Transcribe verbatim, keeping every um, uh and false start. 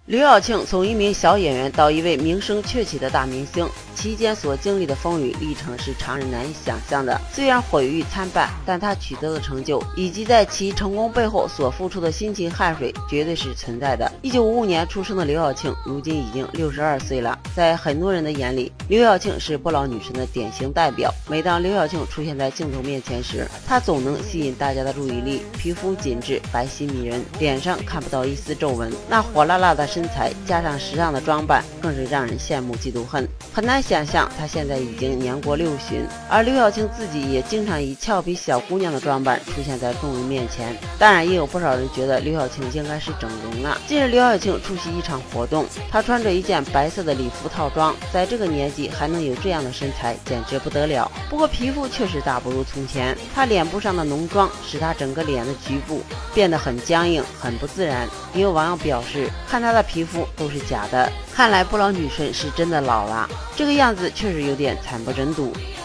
刘晓庆从一名小演员到一位名声鹊起的大明星，期间所经历的风雨历程是常人难以想象的。虽然毁誉参半，但他取得的成就以及在其成功背后所付出的辛勤汗水绝对是存在的。一九五五年出生的刘晓庆，如今已经六十二岁了。在很多人的眼里，刘晓庆是不老女神的典型代表。每当刘晓庆出现在镜头面前时，她总能吸引大家的注意力。皮肤紧致，白皙迷人，脸上看不到一丝皱纹，那火辣辣的身材加上时尚的装扮，更是让人羡慕嫉妒恨。很难想象她现在已经年过六旬，而刘晓庆自己也经常以俏皮小姑娘的装扮出现在众人面前。当然，也有不少人觉得刘晓庆应该是整容了。近日，刘晓庆出席一场活动，她穿着一件白色的礼服套装，在这个年纪还能有这样的身材，简直不得了。不过皮肤确实大不如从前，她脸部上的浓妆使她整个脸的局部变得很僵硬，很不自然。也有网友表示，看她的皮肤都是假的，看来不老女神是真的老了，这个样子确实有点惨不忍睹。